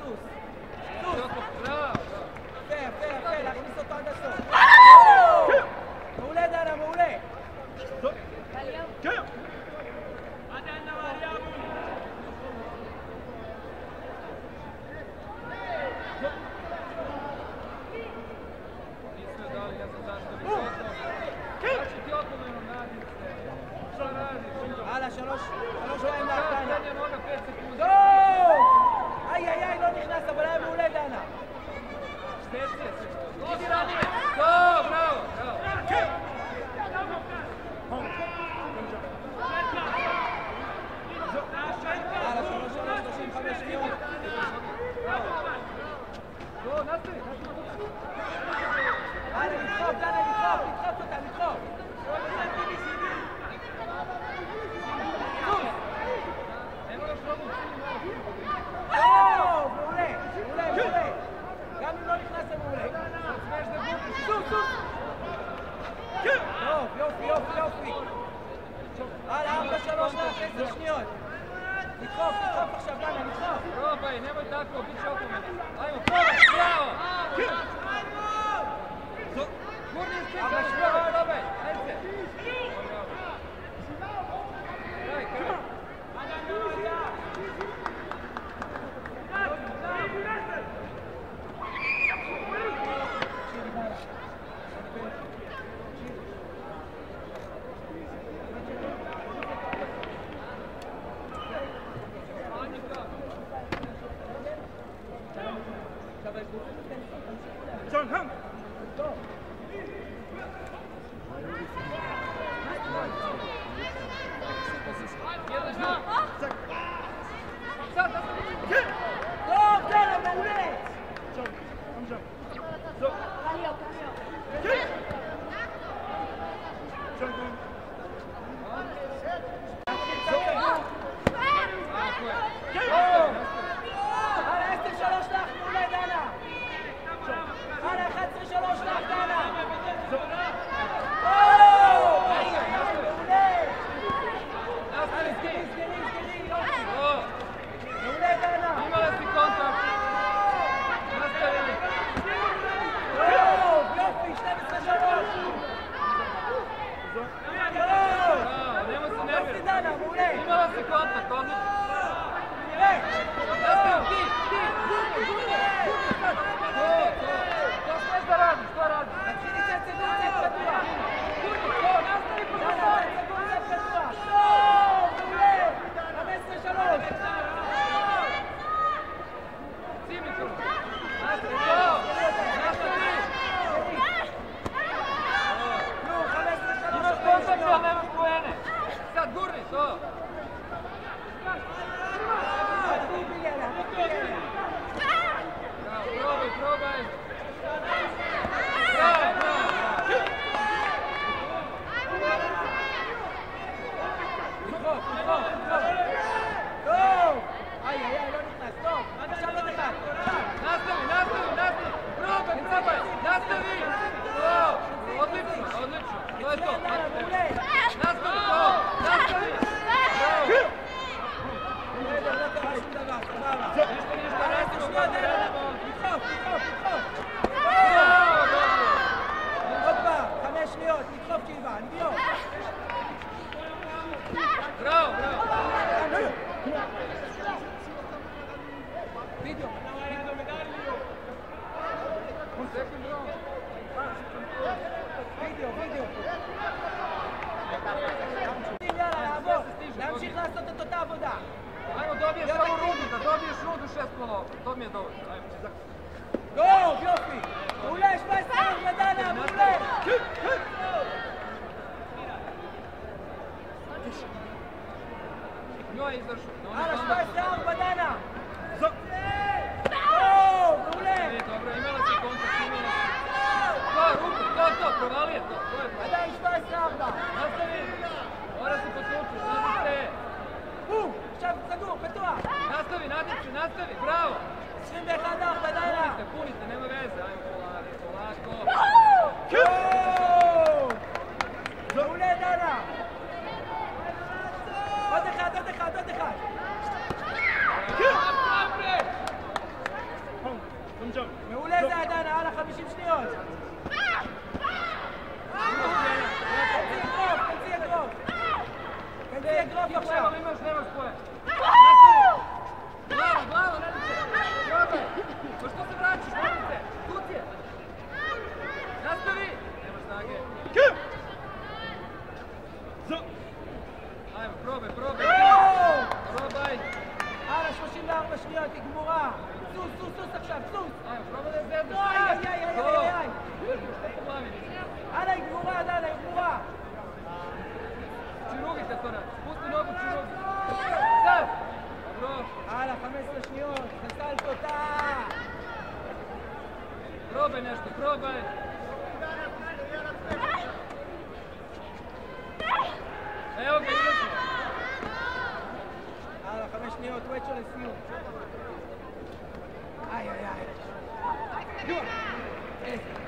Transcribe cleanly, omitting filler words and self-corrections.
סוס. יפה, להכניס אותו עד הסוף. מעולה דנה, מעולה. הלאה, שלוש להם להקטנה. טוב! איי, לא נכנס, אבל היה מעולה דנה. טוב, בראו. הלאה, 35 שניות. הלאה, לדחוף, דנה, לדחוף אותה, לדחוף. מעולה. גם אם לא נכנס זה מעולה. סוס. טוב, יופי. הלאה, 4-3 10 שניות. לדחוף עכשיו, דנה, לדחוף. Probaj, nemoj tako, bit će oko mene. Ajmo, probaj, bravo! Gurni ispričaj, probaj, ajde. Daj, kraj. להמשיך לעשות את אותה עבודה. Ajmo, dobiješ samo rudu, da dobiješ rudu 6 kolova. To mi je dovoljno. טוב, יופי. מעולה, 17 דנה, מעולה. Njoj izašu. הלאה, 17 דנה. טוב, מעולה. Dobro, imala si kontakt, imala si. To, ruku, to, provali je to. עדיין 17 Nastavi. Mora se poslučiti, nastavi se. עכשיו סגור, פתוח. Nastavi, bravo. 21 דנה. Punite, nema veze. Ajmo, polako. מעולה דנה. עוד אחד. שניות. תנצי אגרוף. תנצי אגרוף עכשיו. Imaš svoje. Nastavi. Bravo, Nadice. Probaj. Pa što se vraćaš, Nadice? Tu ti je. Nastavi. Nema snage. Ajmo, probaj. Probaj. הלאה, 34 שניות, היא גמורה. סוס עכשיו, סוס. Ajmo, probaj da je zemlja. איי. הלאה, היא גמורה, דנה, היא גמורה. Čirugi te to radi. Spusti nogu, čirugi. Sad. Dobro. הלאה, 15 שניות. חסלת אותה. Probaj nešto, probaj. Evo ga, ideš. הלאה, 5 שניות, וואצ'ו לסיום. איי.